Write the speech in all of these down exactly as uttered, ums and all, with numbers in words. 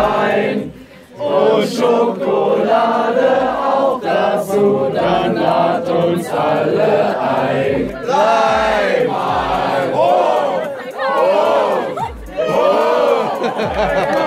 Wein und Schokolade auch dazu, dann lad uns alle ein. Dreimal hoch, hoch, hoch.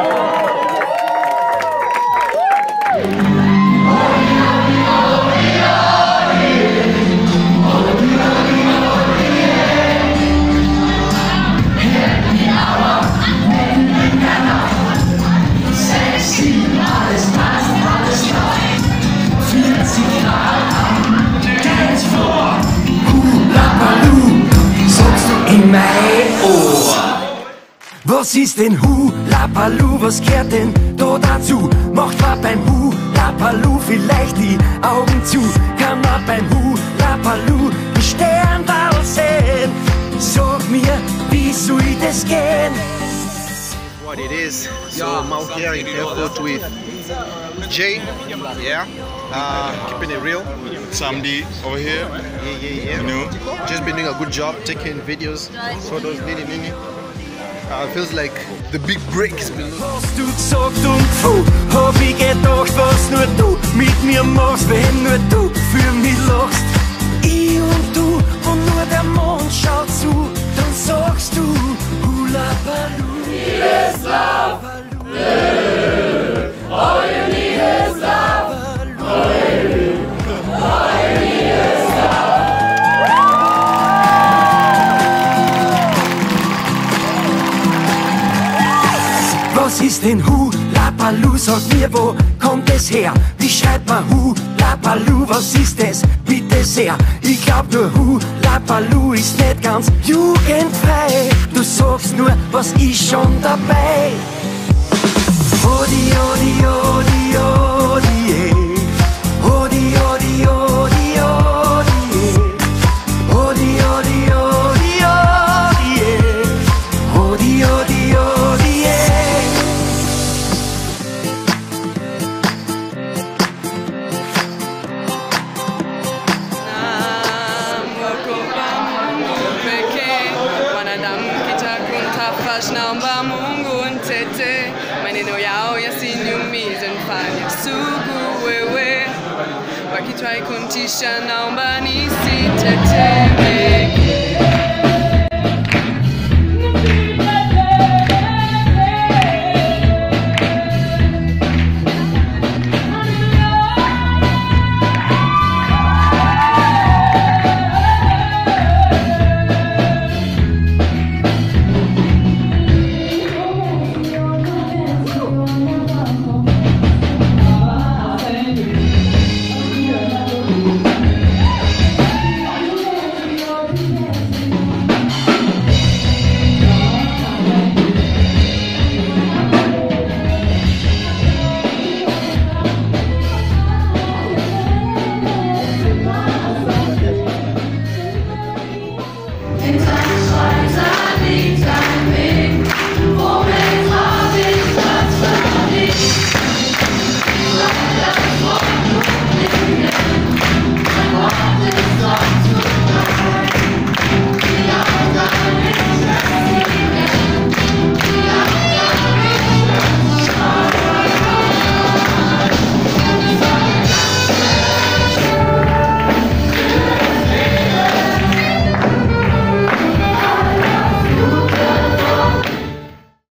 In mein Ohr. Was ist denn Hula Baloo? Was gehört denn da dazu? Macht man beim Hula Baloo vielleicht die Augen zu? Kann man beim Hula Baloo die Sternwall sehen? Sag mir, wie soll das gehen? What it is, so I'm out here in airport with Jay, yeah, uh, keeping it real. Samdi over here. Yeah, yeah, yeah. You know? Just been doing a good job taking videos, photos, nini, nini. Uh, feels like the big break has been. Hast du gesagt und puh, hab ich gedacht, was nur du mit mir machst, wenn nur du für mich lachst. Ich und du und nur der Mond schaut zu, dann sagst du Hula Baloo. Is love, all you need is love, all you need, all you need is love. Was ist denn Hula Baloo? Sag mir, wo kommt es her? Wie schreibt man Hula Baloo? Was ist es? Bitte sehr. Ich glaub nur Hula Baloo ist nicht ganz jugendfrei. Du sagst nur, was ist schon dabei? Odi, odi, odi, odi, eh. Odi, odi, odi, odi, eh. Odi, odi, odi, odi, eh. Odi, odi, odi, eh. Naomba Mungu ntete maneno yao yasiniumize, nifanye sugu wewe, wakitrai kuntisha naomba nisitetemeke.